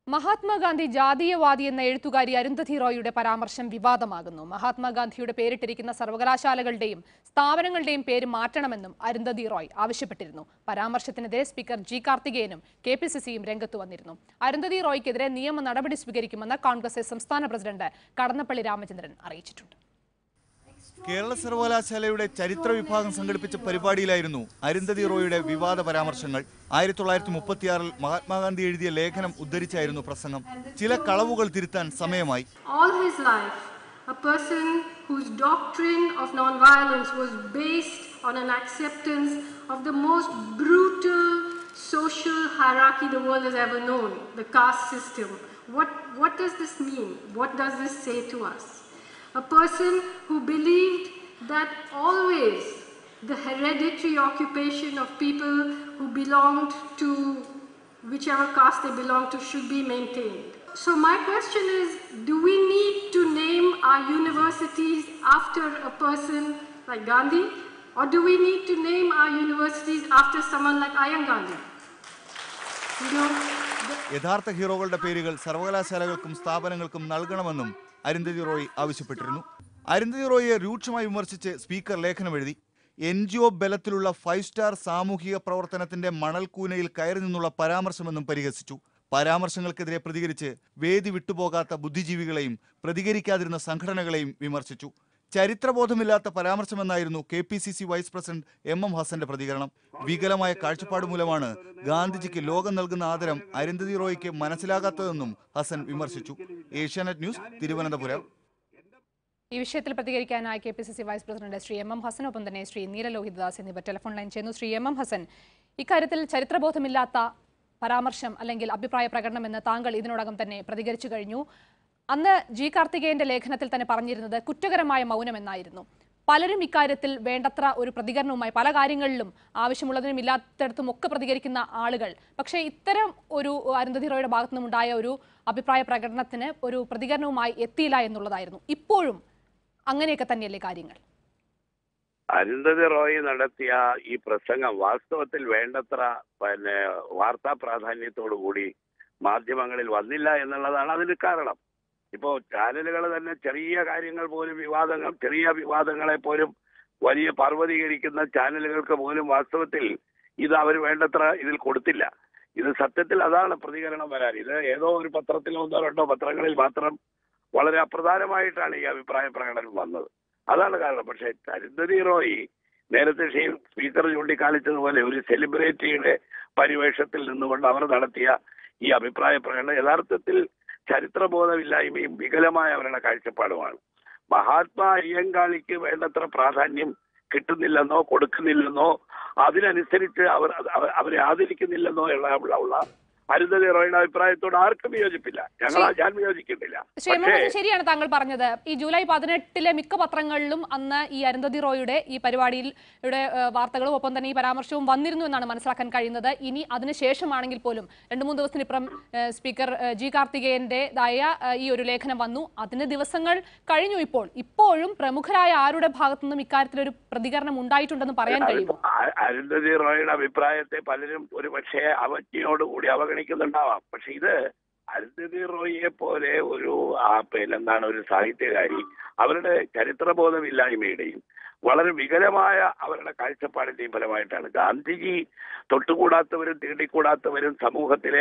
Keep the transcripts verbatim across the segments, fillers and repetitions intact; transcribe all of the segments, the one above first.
മഹാത്മാഗാന്ധി ജാതീയവാദി എന്ന എഴുത്തുകാരി അരുന്ധതി റോയിയുടെ പരാമർശം വിവാദമാകുന്നു. മഹാത്മാഗാന്ധിയുടെ പേരിട്ടിരിക്കുന്ന സർവകലാശാലകളുടെയും സ്ഥാപനങ്ങളുടെയും പേര് മാറ്റണമെന്നും അരുന്ധതി റോയ് ആവശ്യപ്പെട്ടിരുന്നു. പരാമർശത്തിനെതിരെ സ്പീക്കർ ജി കാർത്തികേയനും കെ പി സി സിയും രംഗത്തു വന്നിരുന്നു. അരുന്ധതി റോയ്ക്കെതിരെ നിയമ നടപടി സ്വീകരിക്കുമെന്ന് കോൺഗ്രസ് സംസ്ഥാന പ്രസിഡന്റ് കടന്നപ്പള്ളി രാമചന്ദ്രൻ അറിയിച്ചിട്ടുണ്ട്. കേരള സർവകലാശാലയുടെ ചരിത്ര വിഭാഗം സംഘടിപ്പിച്ച പരിപാടിയിലായിരുന്നു അരുന്ധതി റോയിയുടെ വിവാദ പരാമർശങ്ങൾ. ആയിരത്തി തൊള്ളായിരത്തി മുപ്പത്തിയാറിൽ മഹാത്മാഗാന്ധി എഴുതിയ ലേഖനം ഉദ്ധരിച്ചായിരുന്നു പ്രസംഗം. ചില കളവുകൾ തിരുത്താൻ സമയമായി. A person whose doctrine of non-violence was based on an acceptance of the most brutal social hierarchy the world has ever known, the caste system. What, what does this mean? What does this say to us? A person who believed that always the hereditary occupation of people who belonged to whichever caste they belonged to should be maintained. So my question is, do we need to name our universities after a person like Gandhi, or do we need to name our universities after someone like Ayan Gandhi? You know, യഥാർത്ഥ ഹീറോകളുടെ പേരുകൾ സർവകലാശാലകൾക്കും സ്ഥാപനങ്ങൾക്കും നൽകണമെന്നും അരുന്ധതി റോയ് ആവശ്യപ്പെട്ടിരുന്നു. അരുന്ധതി റോയിയെ രൂക്ഷമായി വിമർശിച്ച് speaker ലേഖനം എഴുതി. N G O ബലത്തിലുള്ള ഫൈവ് സ്റ്റാർ സാമൂഹിക പ്രവർത്തനത്തിന്റെ മണൽക്കൂനയിൽ കയറി നിന്നുള്ള പരാമർശമെന്നും പരിഹസിച്ചു. പരാമർശങ്ങൾക്കെതിരെ പ്രതികരിച്ച് വേദി വിട്ടുപോകാത്ത ബുദ്ധിജീവികളെയും പ്രതികരിക്കാതിരുന്ന സംഘടനകളെയും വിമർശിച്ചു. ചരിത്രബോധമില്ലാത്ത പരാമർശമെന്നായിരുന്നു K P C C vice president M M ഹസന്റെ പ്രതികരണം. വികലമായ കാഴ്ചപ്പാട് മൂലമാണ് ഗാന്ധിജിക്ക് ലോകം നൽകുന്ന ആദരം അരുന്ധതി റോയ്ക്ക് മനസ്സിലാകാത്തതെന്നും ഹസൻ വിമർശിച്ചു. ഏഷ്യാനെറ്റ് ന്യൂസ്, തിരുവനന്തപുരം. ഈ വിഷയത്തിൽ പ്രതികരിക്കാനായി K P C C vice president Shri M M ഹസനൊപ്പം തന്നെ ശ്രീ നീല ലോഹിതദാസ് എന്നിവർ ടെലിഫോൺ ലൈൻ ചെയ്യുന്നു. ശ്രീ എം എം ഹസൻ, ഇക്കാര്യത്തിൽ ചരിത്രബോധമില്ലാത്ത പരാമർശം അല്ലെങ്കിൽ അഭിപ്രായ പ്രകടനം എന്ന് താങ്കൾ ഇതിനോടകം തന്നെ പ്രതികരിച്ചു കഴിഞ്ഞു. അന്ന് ജി കാർത്തികേയന്റെ ലേഖനത്തിൽ തന്നെ പറഞ്ഞിരുന്നത് കുറ്റകരമായ മൗനം എന്നായിരുന്നു. പലരും ഇക്കാര്യത്തിൽ വേണ്ടത്ര ഒരു പ്രതികരണവുമായി പല കാര്യങ്ങളിലും ആവശ്യമുള്ളതിനും ഇല്ലാത്തിടത്തും ഒക്കെ പ്രതികരിക്കുന്ന ആളുകൾ, പക്ഷേ ഇത്തരം ഒരു അരുന്ധതി റോയുടെ ഭാഗത്തു നിന്നുണ്ടായ ഒരു അഭിപ്രായ പ്രകടനത്തിന് ഒരു പ്രതികരണവുമായി എത്തിയില്ല എന്നുള്ളതായിരുന്നു. ഇപ്പോഴും അങ്ങനെയൊക്കെ തന്നെയല്ലേ കാര്യങ്ങൾ? അരുന്ധതി റോയ് നടത്തിയ ഈ പ്രസംഗം വാസ്തവത്തിൽ വേണ്ടത്ര പിന്നെ വാർത്താ പ്രാധാന്യത്തോടു കൂടി മാധ്യമങ്ങളിൽ വന്നില്ല എന്നുള്ളതാണ് അതിന് കാരണം. ഇപ്പോ ചാനലുകൾ തന്നെ ചെറിയ കാര്യങ്ങൾ പോലും വിവാദങ്ങൾ ചെറിയ വിവാദങ്ങളെ പോലും വലിയ പർവ്വതീകരിക്കുന്ന ചാനലുകൾക്ക് പോലും വാസ്തവത്തിൽ ഇത് അവർ വേണ്ടത്ര ഇതിൽ കൊടുത്തില്ല. ഇത് സത്യത്തിൽ അതാണ് പ്രതികരണം വരാൻ. ഇത് ഏതോ ഒരു പത്രത്തിലോ ഒന്നോ രണ്ടോ പത്രങ്ങളിൽ മാത്രം വളരെ അപ്രധാനമായിട്ടാണ് ഈ അഭിപ്രായ പ്രകടനം വന്നത്. അതാണ് കാരണം. പക്ഷേ അരുന്ധതി റോയ് നേരത്തെ സ്പീക്കർ ചൂണ്ടിക്കാണിച്ചതുപോലെ ഒരു സെലിബ്രിറ്റിയുടെ പരിവേഷത്തിൽ നിന്നുകൊണ്ട് അവർ നടത്തിയ ഈ അഭിപ്രായ പ്രകടനം യഥാർത്ഥത്തിൽ ചരിത്രബോധമില്ലായ്മയും വികലമായ അവരുടെ കാഴ്ചപ്പാടുമാണ്. മഹാത്മാ അയ്യങ്കാളിക്ക് വേണ്ടത്ര പ്രാധാന്യം കിട്ടുന്നില്ലെന്നോ കൊടുക്കുന്നില്ലെന്നോ അതിനനുസരിച്ച് അവർ അവരെ ആദരിക്കുന്നില്ലെന്നോ ഉള്ള അരുന്ധതി റോയുടെ അഭിപ്രായത്തോട് ആർക്കും വിയോജിപ്പില്ല. ഞങ്ങൾ ഞാൻ വിയോജിക്കുന്നില്ല. ശരിയാണ് താങ്കൾ പറഞ്ഞത്. ഈ ജൂലൈ പതിനെട്ടിലെ മിക്ക പത്രങ്ങളിലും അന്ന് ഈ അരുന്ധതി റോയുടെ ഈ പരിപാടിയിൽ വാർത്തകളും ഒപ്പം തന്നെ ഈ പരാമർശവും വന്നിരുന്നു എന്നാണ് മനസ്സിലാക്കാൻ കഴിയുന്നത്. ഇനി അതിനുശേഷമാണെങ്കിൽ പോലും രണ്ടു മൂന്ന് ദിവസത്തിനിപ്പുറം സ്പീക്കർ ജി കാർത്തികേയന്റേതായ ഈ ഒരു ലേഖനം വന്നു. അതിന് ദിവസങ്ങൾ കഴിഞ്ഞു. ഇപ്പോൾ ഇപ്പോഴും പ്രമുഖരായ ആരുടെ ഭാഗത്തുനിന്നും ഇക്കാര്യത്തിലൊരു പ്രതികരണം ഉണ്ടായിട്ടുണ്ടെന്ന് പറയാൻ കഴിയുമോ? അരുന്ധതി റോയുടെ അഭിപ്രായത്തെ പലരും ഒരു പക്ഷേ അവജ്ഞയോടുകൂടി അവഗണിക്കുന്നുണ്ടാവാം. പക്ഷെ ഇത് അരുന്ധതി റോയിയെ പോലെ ഒരു എന്താണ് ഒരു സാഹിത്യകാരി അവരുടെ ചരിത്രബോധമില്ലായ്മയുടെയും വളരെ വികലമായ അവരുടെ കാഴ്ചപ്പാടിന്റെയും ഫലമായിട്ടാണ് ഗാന്ധിജി തൊട്ടുകൂടാത്തവരും തീണ്ടിക്കൂടാത്തവരും സമൂഹത്തിലെ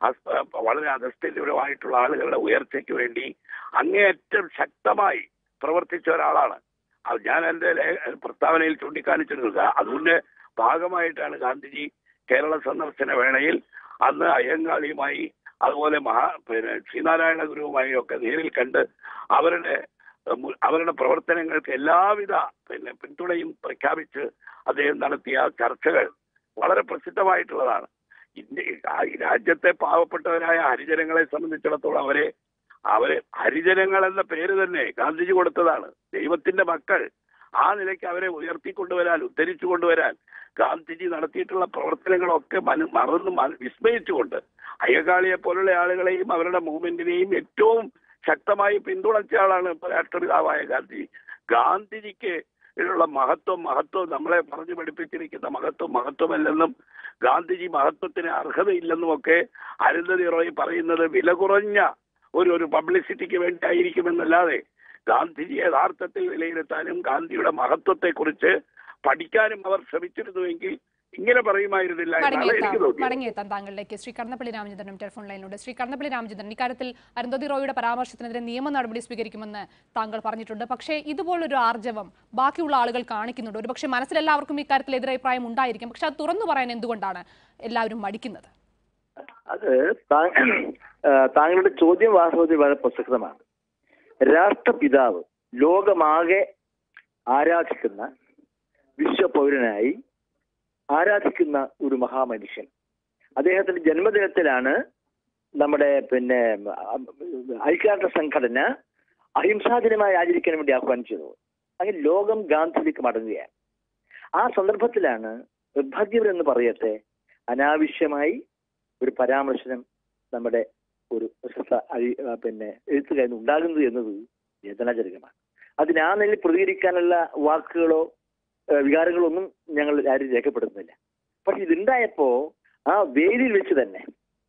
വളരെ അധസ്ഥിതമായിട്ടുള്ള ആളുകളുടെ ഉയർച്ചയ്ക്ക് വേണ്ടി അങ്ങേയറ്റം ശക്തമായി പ്രവർത്തിച്ച ഒരാളാണ്. അത് ഞാൻ എൻ്റെ പ്രസ്താവനയിൽ ചൂണ്ടിക്കാണിച്ചിരുന്നത്. അതുകൊണ്ട് ഭാഗമായിട്ടാണ് ഗാന്ധിജി കേരള സന്ദർശന വേളയിൽ അന്ന് അയ്യങ്കാളിയുമായി അതുപോലെ മഹാ പിന്നെ ശ്രീനാരായണ ഗുരുവുമായി ഒക്കെ നേരിൽ കണ്ട് അവരുടെ അവരുടെ പ്രവർത്തനങ്ങൾക്ക് എല്ലാവിധ പിന്നെ പിന്തുണയും പ്രഖ്യാപിച്ച് അദ്ദേഹം നടത്തിയ ചർച്ചകൾ വളരെ പ്രസിദ്ധമായിട്ടുള്ളതാണ്. ഇന്ത്യ രാജ്യത്തെ പാവപ്പെട്ടവരായ ഹരിജനങ്ങളെ സംബന്ധിച്ചിടത്തോളം അവരെ അവരെ ഹരിജനങ്ങൾ എന്ന പേര് തന്നെ ഗാന്ധിജി കൊടുത്തതാണ്. ദൈവത്തിന്റെ മക്കൾ. ആ നിലയ്ക്ക് അവരെ ഉയർത്തിക്കൊണ്ടുവരാൻ ഉദ്ധരിച്ചു കൊണ്ടുവരാൻ ഗാന്ധിജി നടത്തിയിട്ടുള്ള പ്രവർത്തനങ്ങളൊക്കെ മന മറന്ന് വിസ്മയിച്ചുകൊണ്ട് അയ്യങ്കാളിയെ പോലുള്ള ആളുകളെയും അവരുടെ മൂവ്മെന്റിനെയും ഏറ്റവും ശക്തമായി പിന്തുണച്ച ആളാണ് രാഷ്ട്രപിതാവായ ഗാന്ധി. ഗാന്ധിജിക്ക് ഇതിലുള്ള മഹത്വം മഹത്വം നമ്മളെ പറഞ്ഞു പഠിപ്പിച്ചിരിക്കുന്ന മഹത്വം മഹത്വമല്ലെന്നും ഗാന്ധിജി മഹത്വത്തിന് അർഹതയില്ലെന്നുമൊക്കെ അരുന്ധതി റോയ് പറയുന്നത് വില കുറഞ്ഞ ഒരു ഒരു പബ്ലിസിറ്റിക്ക് വേണ്ടിയായിരിക്കുമെന്നല്ലാതെ ഗാന്ധിജി യഥാർത്ഥത്തിൽ വിലയിരുത്താനും ഗാന്ധിയുടെ മഹത്വത്തെക്കുറിച്ച് പഠിക്കാനും അവർ ശ്രമിച്ചിരുന്നുവെങ്കിൽ ഇങ്ങനെ പറയുമായിരുന്നില്ല എന്നാണ് എനിക്ക് തോന്നിയത്. മടങ്ങിയെത്താം താങ്കളിലേക്ക്. ശ്രീ കടന്നപ്പള്ളി രാമചന്ദ്രനും ടെലിഫോൺ ലൈനിലൂടെ. ശ്രീ കടന്നപ്പള്ളി രാമചന്ദ്രൻ, ഇക്കാര്യത്തിൽ അരുന്ധതി റോയിയുടെ പരാമർശത്തിനെതിരെ നിയമ നടപടി സ്വീകരിക്കുമെന്ന് താങ്കൾ പറഞ്ഞിട്ടുണ്ട്. പക്ഷേ ഇതുപോലൊരു ആർജവം ബാക്കിയുള്ള ആളുകൾ കാണിക്കുന്നുണ്ട്. ഒരുപക്ഷെ മനസ്സിലെല്ലാവർക്കും ഇക്കാര്യത്തിൽ എതിരഭിപ്രായം ഉണ്ടായിരിക്കും. പക്ഷെ അത് തുറന്നു പറയാൻ എന്തുകൊണ്ടാണ് എല്ലാവരും മടിക്കുന്നത്? അത് താങ്കളുടെ ചോദ്യം വാസ്തവത്തിൽ വളരെ പ്രസക്തമാണ്. രാഷ്ട്രപിതാവ് ലോകമാകെ ആരാധിക്കുന്ന വിശ്വപൗരനായി ആരാധിക്കുന്ന ഒരു മഹാമനുഷ്യൻ, അദ്ദേഹത്തിന്റെ ജന്മദിനത്തിലാണ് നമ്മുടെ പിന്നെ ഐക്യരാഷ്ട്ര സംഘടന അഹിംസാ ദിനമായി ആചരിക്കാൻ വേണ്ടി ആഹ്വാനം ചെയ്തത്. അങ്ങനെ ലോകം ഗാന്ധിയിലേക്ക് മടങ്ങുകയാണ്. ആ സന്ദർഭത്തിലാണ് നിർഭാഗ്യവരെന്ന് പറയട്ടെ അനാവശ്യമായി ഒരു പരാമർശനം നമ്മുടെ ഒരു പിന്നെ എഴുത്തുകാരന് ഉണ്ടാകുന്നത് എന്നത് വേദനാജനകമാണ്. അതിന് ആ നിലയിൽ പ്രതികരിക്കാനുള്ള വാക്കുകളോ വികാരങ്ങളോ ഒന്നും ഞങ്ങൾ ആരും രേഖപ്പെടുത്തുന്നില്ല. പക്ഷെ ഇതുണ്ടായപ്പോ ആ വേദിയിൽ വെച്ച് തന്നെ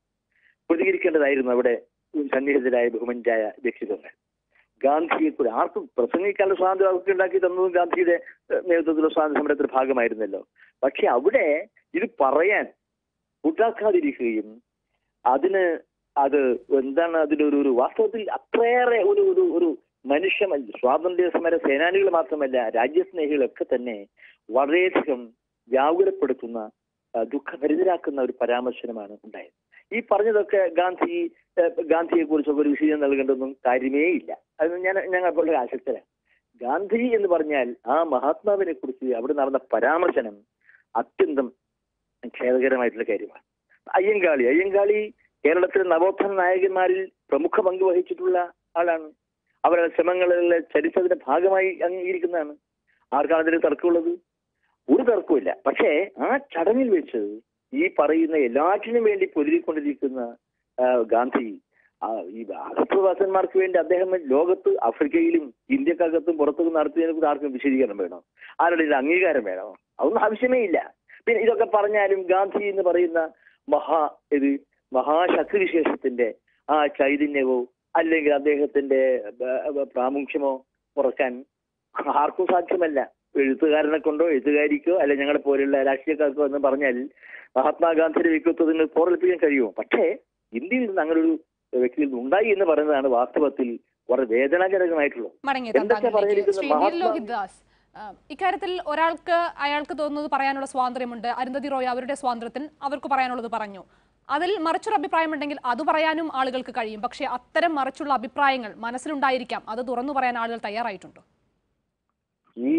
പ്രതികരിക്കേണ്ടതായിരുന്നു അവിടെ സന്നിഹിതരായ ബഹുമാന്യരായ വ്യക്തിത്വങ്ങൾ. ഗാന്ധിയെ കൂടെ ആർക്കും പ്രസംഗിക്കാനുള്ള സ്വാതന്ത്ര്യം അവർക്ക് ഉണ്ടാക്കി തന്നതും ഗാന്ധിയുടെ നേതൃത്വത്തിലുള്ള സ്വാതന്ത്ര്യ സമരത്തിന്റെ ഭാഗമായിരുന്നല്ലോ. പക്ഷെ അവിടെ ഇത് പറയാൻ കൂട്ടാക്കാതിരിക്കുകയും അതിന് അത് എന്താണ് അതിനൊരു ഒരു വാസ്തവത്തിൽ അത്രയേറെ ഒരു ഒരു ഒരു മനുഷ്യ സ്വാതന്ത്ര്യ സമര സേനാനികൾ മാത്രമല്ല രാജ്യസ്നേഹികളൊക്കെ തന്നെ വളരെയധികം വ്യാകുലപ്പെടുത്തുന്ന ദുഃഖഭരിതരാക്കുന്ന ഒരു പരാമർശനമാണ് ഉണ്ടായത്. ഈ പറഞ്ഞതൊക്കെ ഗാന്ധി ഗാന്ധിയെ കുറിച്ചൊക്കെ ഒരു വിശദീകരണം നൽകേണ്ടതൊന്നും കാര്യമേ ഇല്ല. അത് ഞാൻ ഞങ്ങൾ വളരെ ആശക്തരാണ്. ഗാന്ധി എന്ന് പറഞ്ഞാൽ ആ മഹാത്മാവിനെ കുറിച്ച് അവിടെ നടന്ന പരാമർശനം അത്യന്തം ഖേദകരമായിട്ടുള്ള കാര്യമാണ്. അയ്യങ്കാളി അയ്യങ്കാളി കേരളത്തിലെ നവോത്ഥാന നായകന്മാരിൽ പ്രമുഖ പങ്ക് വഹിച്ചിട്ടുള്ള ആളാണ്. അവരുടെ ശ്രമങ്ങളിലെ ചരിത്രത്തിന്റെ ഭാഗമായി അംഗീകരിക്കുന്നതാണ്. ആർക്കാണ് അതിന് തർക്കമുള്ളത്? ഒരു തർക്കമില്ല. പക്ഷേ ആ ചടങ്ങിൽ വെച്ച് ഈ പറയുന്ന എല്ലാറ്റിനും വേണ്ടി പൊരുതിക്കൊണ്ടിരിക്കുന്ന ഗാന്ധി ഈ അകപ്രവാസന്മാർക്ക് വേണ്ടി അദ്ദേഹം ലോകത്ത് ആഫ്രിക്കയിലും ഇന്ത്യക്കകത്തും പുറത്തും നടത്തിയതിനെ കുറിച്ച് ആർക്കും വിശദീകരണം വേണോ? ആരുടെ അംഗീകാരം വേണോ? അതൊന്നും ആവശ്യമേ ഇല്ല. പിന്നെ ഇതൊക്കെ പറഞ്ഞാലും ഗാന്ധി എന്ന് പറയുന്ന മഹാ ഇത് മഹാശക്തി വിശേഷത്തിന്റെ ആ ചൈതന്യമോ അല്ലെങ്കിൽ അദ്ദേഹത്തിന്റെ പ്രാമുഖ്യമോ കുറക്കാൻ ആർക്കും സാധ്യമല്ല. എഴുത്തുകാരനെ കൊണ്ടോ എഴുത്തുകാരിക്കോ അല്ലെ ഞങ്ങളെ പോലെയുള്ള രാഷ്ട്രീയക്കാർക്കോ എന്ന് പറഞ്ഞാൽ മഹാത്മാഗാന്ധിയുടെ വ്യക്തിത്വത്തിന് പോറൽപ്പിക്കാൻ കഴിയുമോ? പക്ഷേ ഇന്ത്യയിൽ നിന്ന് അങ്ങനെ ഒരു വ്യക്തിയിൽ നിന്ന് ഉണ്ടായി എന്ന് പറയുന്നതാണ് വാസ്തവത്തിൽ വളരെ വേദനാജനകമായിട്ടുള്ളത്. ഇക്കാര്യത്തിൽ ഒരാൾക്ക് അയാൾക്ക് തോന്നുന്നത് പറയാനുള്ള സ്വാതന്ത്ര്യമുണ്ട്. അരുന്ധതി റോയ് അവരുടെ സ്വാതന്ത്ര്യത്തിൽ അവർക്ക് പറയാനുള്ളത് പറഞ്ഞു. അതിൽ മറിച്ചൊരു അഭിപ്രായമുണ്ടെങ്കിൽ അത് പറയാനും ആളുകൾക്ക് കഴിയും. പക്ഷെ അത്തരം മറിച്ചുള്ള അഭിപ്രായങ്ങൾ മനസ്സിലുണ്ടായിരിക്കാം. അത് തുറന്നു പറയാൻ ആളുകൾ തയ്യാറായിട്ടുണ്ടോ? ഈ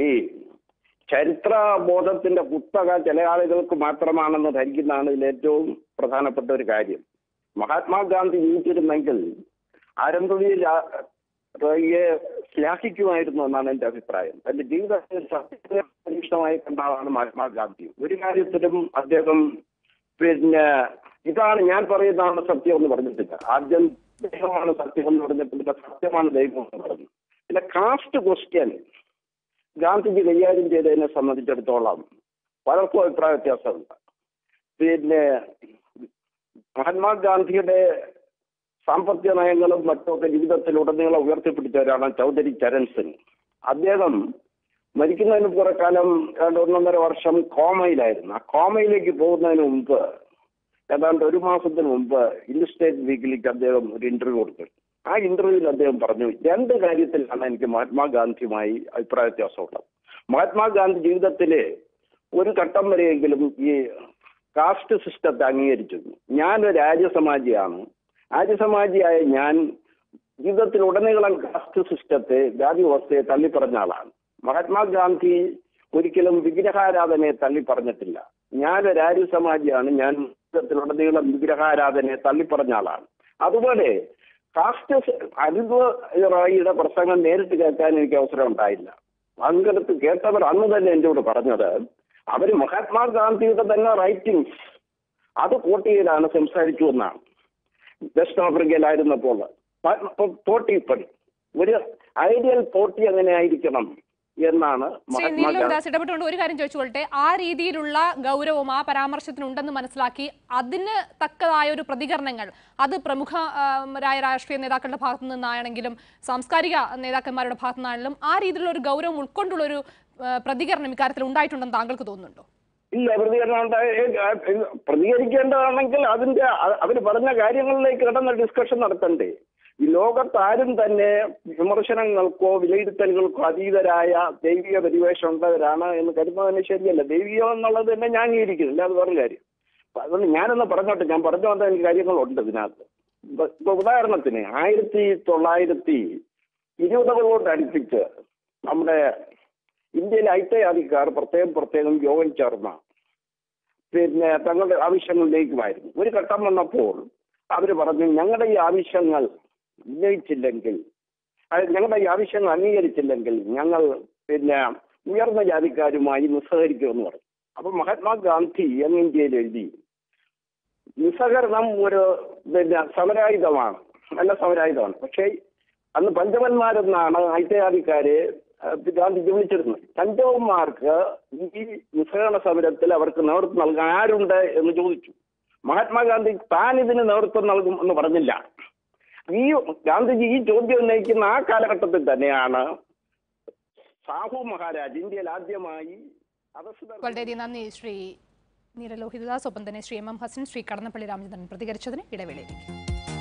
ചരിത്ര ബോധത്തിന്റെ കുത്തക ചില ആളുകൾക്ക് മാത്രമാണെന്ന് ധരിക്കുന്നതാണ് ഇതിൽ ഏറ്റവും പ്രധാനപ്പെട്ട ഒരു കാര്യം. മഹാത്മാഗാന്ധി ജീവിച്ചിരുന്നെങ്കിൽ അരുന്ധതി റോയിയെ ശ്ലാഘിക്കുമായിരുന്നു എന്നാണ് എന്റെ അഭിപ്രായം. എന്റെ ജീവിതത്തിൽ സത്യനിഷ്ഠമായി കണ്ട ആളാണ് മഹാത്മാഗാന്ധി. ഒരു കാര്യത്തിലും അദ്ദേഹം പിന്നെ ഇതാണ് ഞാൻ പറയുന്നതാണ് സത്യം എന്ന് പറഞ്ഞിട്ടില്ല. ആദ്യം ദൈവമാണ് സത്യം എന്ന് പറഞ്ഞിട്ടില്ല, സത്യമാണ് ദൈവം എന്ന് പറഞ്ഞു. പിന്നെ കാസ്റ്റ് ക്വസ്റ്റ്യൻ ഗാന്ധിജി കൈകാര്യം ചെയ്തതിനെ സംബന്ധിച്ചിടത്തോളം പലർക്കും അഭിപ്രായ വ്യത്യാസമുണ്ട്. പിന്നെ മഹാത്മാഗാന്ധിയുടെ സാമ്പത്തിക നയങ്ങളും മറ്റുമൊക്കെ ജീവിതത്തിലുടനീളം ഉയർത്തിപ്പിടിച്ചവരാണ് ചൗധരി ചരൺ സിംഗ്. അദ്ദേഹം മരിക്കുന്നതിന് കുറക്കാലം ഏതാണ്ട് ഒന്നൊന്നര വർഷം കോമയിലായിരുന്നു. ആ കോമയിലേക്ക് പോകുന്നതിന് മുമ്പ് ഏതാണ്ട് ഒരു മാസത്തിന് മുമ്പ് ഇൻഡസ്ട്രേറ്റ് വീക്കിലേക്ക് അദ്ദേഹം ഒരു ഇന്റർവ്യൂ കൊടുത്തു. ആ ഇന്റർവ്യൂവിൽ അദ്ദേഹം പറഞ്ഞു രണ്ട് കാര്യത്തിലാണ് എനിക്ക് മഹാത്മാഗാന്ധിയുമായി അഭിപ്രായ വ്യത്യാസമുള്ളത്. മഹാത്മാഗാന്ധി ജീവിതത്തില് ഒരു ഘട്ടം വരെയെങ്കിലും ഈ കാസ്റ്റ് സിസ്റ്റത്തെ അംഗീകരിച്ചിരുന്നു. ഞാനൊരു ആര്യസമാജിയാണ്. ആര്യസമാജിയായ ഞാൻ ജീവിതത്തിലുടനീളം കാസ്റ്റ് സിസ്റ്റത്തെ ജാതി വ്യവസ്ഥയെ തള്ളിപ്പറഞ്ഞ ആളാണ്. മഹാത്മാഗാന്ധി ഒരിക്കലും വിഗ്രഹാരാധനയെ തള്ളിപ്പറഞ്ഞിട്ടില്ല. ഞാനൊരു ആര്യസമാജിയാണ്. ഞാൻ ജീവിതത്തിലുടനീളം വിഗ്രഹാരാധനയെ തള്ളിപ്പറഞ്ഞ ആളാണ്. അതുപോലെ കാസ്റ്റ് അരുന്ധതി റോയിയുടെ പ്രസംഗം നേരിട്ട് കേൾക്കാൻ എനിക്ക് അവസരം ഉണ്ടായില്ല. പങ്കെടുത്ത് കേട്ടവർ അന്ന് തന്നെ എന്നോട് പറഞ്ഞത് അവർ മഹാത്മാഗാന്ധിയുടെ തന്നെ റൈറ്റിംഗ്സ് അത് കോട്ട് ചെയ്താണ് സംസാരിച്ചു എന്നാണ്. വെസ്റ്റ് ആഫ്രിക്കയിലായിരുന്നപ്പോൾ തോട്ടിപ്പടി ഒരു ഐഡിയൽ തോട്ടി എങ്ങനെ ആയിരിക്കണം, എന്നാണ് ശ്രീ നീലലോഹിതദാസ് ഇടപെട്ടുകൊണ്ട് ഒരു കാര്യം ചോദിച്ചുകൊള്ളട്ടെ. ആ രീതിയിലുള്ള ഗൗരവം ആ പരാമർശത്തിനുണ്ടെന്ന് മനസ്സിലാക്കി അതിന് തക്കതായ ഒരു പ്രതികരണങ്ങൾ അത് പ്രമുഖരായ രാഷ്ട്രീയ നേതാക്കളുടെ ഭാഗത്തു നിന്നാണെങ്കിലും സാംസ്കാരിക നേതാക്കന്മാരുടെ ഭാഗത്തു നിന്നാണെങ്കിലും ആ രീതിയിലുള്ള ഒരു ഗൗരവം ഉൾക്കൊണ്ടുള്ള ഒരു പ്രതികരണം ഇക്കാര്യത്തിൽ ഉണ്ടായിട്ടുണ്ടെന്ന് താങ്കൾക്ക് തോന്നുന്നുണ്ടോ? ഇല്ല, പ്രതികരണം പ്രതികരിക്കേണ്ടതാണെങ്കിൽ അതിന്റെ അവർ പറഞ്ഞ കാര്യങ്ങളിലേക്ക് കിടന്ന ഡിസ്കഷൻ നടത്തണ്ടേ? ഈ ലോകത്താരും തന്നെ വിമർശനങ്ങൾക്കോ വിലയിരുത്തലുകൾക്കോ അതീതരായ ദൈവിക പരിവേഷം ഉള്ളവരാണ് എന്ന് കരുതുന്നതിന് ശരിയല്ല. ദൈവികം എന്നുള്ളത് തന്നെ ഞാൻ അംഗീകരിക്കുന്നില്ല, അത് വേറെ കാര്യം. അതുകൊണ്ട് ഞാനൊന്ന് പറഞ്ഞോട്ടെ, ഞാൻ പറഞ്ഞു വന്ന എനിക്ക് കാര്യങ്ങളുണ്ട് ഇതിനകത്ത്. ഇപ്പൊ ഉദാഹരണത്തിന് ആയിരത്തി തൊള്ളായിരത്തി ഇരുപതുകളോട് അടുപ്പിച്ച് നമ്മുടെ ഇന്ത്യയിലെ ഐത്തയാദിക്കാർ പ്രത്യേകം പ്രത്യേകം യോഗം ചേർന്ന പിന്നെ തങ്ങളുടെ ആവശ്യങ്ങളിലേക്കുമായിരുന്നു. ഒരു ഘട്ടം വന്നപ്പോൾ അവർ പറഞ്ഞു, ഞങ്ങളുടെ ഈ ആവശ്യങ്ങൾ ഉന്നയിച്ചില്ലെങ്കിൽ, ഞങ്ങളുടെ ഈ ആവശ്യങ്ങൾ അംഗീകരിച്ചില്ലെങ്കിൽ ഞങ്ങൾ പിന്നെ ഉയർന്ന ജാതിക്കാരുമായി നിസ്സഹരിക്കുമെന്ന് പറഞ്ഞു. അപ്പൊ മഹാത്മാഗാന്ധി എന്ന് ഇന്ത്യയിൽ എഴുതി, നിസ്സഹകരണം ഒരു പിന്നെ സമരായുധമാണ്, നല്ല സമരായുധമാണ്. പക്ഷേ അന്ന് പഞ്ചവന്മാരെന്നാണ് ഐത്തയാദിക്കാരെ ഗാന്ധിജി വിളിച്ചിരുന്നത്. പഞ്ചവന്മാർക്ക് ഈ നിസ്സഹകരണ സമരത്തിൽ അവർക്ക് നേതൃത്വം നൽകാൻ ആരുണ്ട് എന്ന് ചോദിച്ചു. മഹാത്മാഗാന്ധി താൻ ഇതിന് നേതൃത്വം നൽകും എന്ന് പറഞ്ഞില്ല. ഈ ഗാന്ധിജി ഈ ചോദ്യം ഉന്നയിക്കുന്ന ആ കാലഘട്ടത്തിൽ തന്നെയാണ് സാഹു മഹാരാജ് ഇന്ത്യയിൽ ആദ്യമായി വളരെ നന്ദി ശ്രീ നീലലോഹിതദാസ്. ഒപ്പം തന്നെ ശ്രീ എം എം ഹസൻ, ശ്രീ കടന്നപ്പള്ളി രാമചന്ദ്രൻ പ്രതികരിച്ചതിന് ഇടവേളയിലേക്ക്.